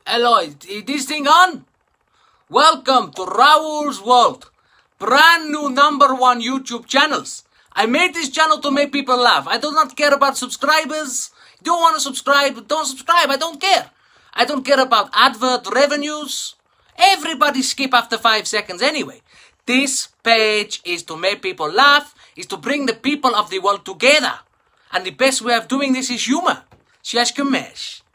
Hello, is this thing on? Welcome to Raul's World. Brand new #1 YouTube channels. I made this channel to make people laugh. I do not care about subscribers. You don't want to subscribe, don't subscribe. I don't care. I don't care about advert revenues. Everybody skip after 5 seconds anyway. This page is to make people laugh, is to bring the people of the world together. And the best way of doing this is humor. She's Kamesh.